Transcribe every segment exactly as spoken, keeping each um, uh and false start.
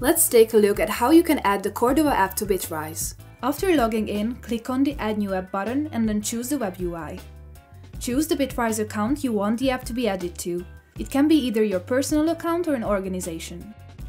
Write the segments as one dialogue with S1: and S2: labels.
S1: Let's take a look at how you can add the Cordova app to Bitrise. After logging in, click on the Add New App button and then choose the web U I. Choose the Bitrise account you want the app to be added to. It can be either your personal account or an organization.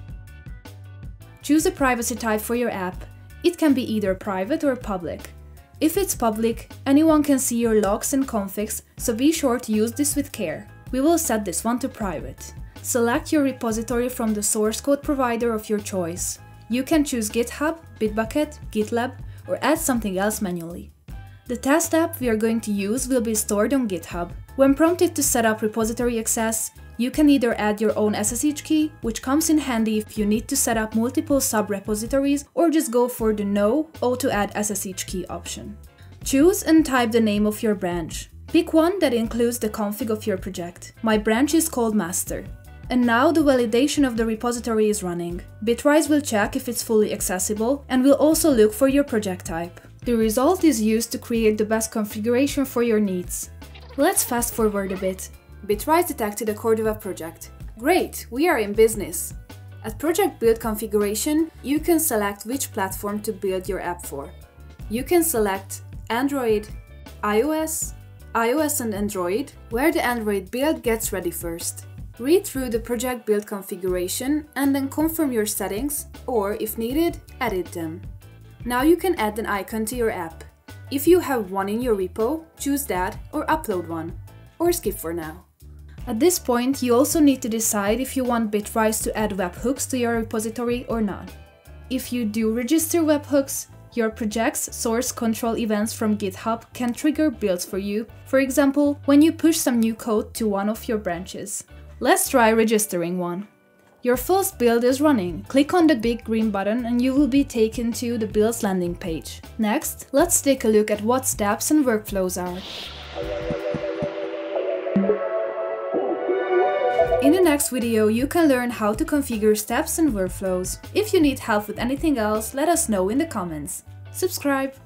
S1: Choose a privacy type for your app. It can be either private or public. If it's public, anyone can see your logs and configs, so be sure to use this with care. We will set this one to private. Select your repository from the source code provider of your choice. You can choose GitHub, Bitbucket, GitLab, or add something else manually. The test app we are going to use will be stored on GitHub. When prompted to set up repository access, you can either add your own S S H key, which comes in handy if you need to set up multiple sub-repositories, or just go for the No Auto Add S S H key option. Choose and type the name of your branch. Pick one that includes the config of your project. My branch is called Master. And now the validation of the repository is running. Bitrise will check if it's fully accessible and will also look for your project type. The result is used to create the best configuration for your needs. Let's fast forward a bit. Bitrise detected a Cordova project. Great, we are in business. At Project Build Configuration, you can select which platform to build your app for. You can select Android, iOS, iOS and Android, where the Android build gets ready first. Read through the Project Build configuration and then confirm your settings, or if needed, edit them. Now you can add an icon to your app. If you have one in your repo, choose that or upload one, or skip for now. At this point, you also need to decide if you want Bitrise to add webhooks to your repository or not. If you do register webhooks, your project's source control events from GitHub can trigger builds for you, for example, when you push some new code to one of your branches. Let's try registering one. Your first build is running. Click on the big green button and you will be taken to the build's landing page. Next, let's take a look at what steps and workflows are. In the next video, you can learn how to configure steps and workflows. If you need help with anything else, let us know in the comments. Subscribe!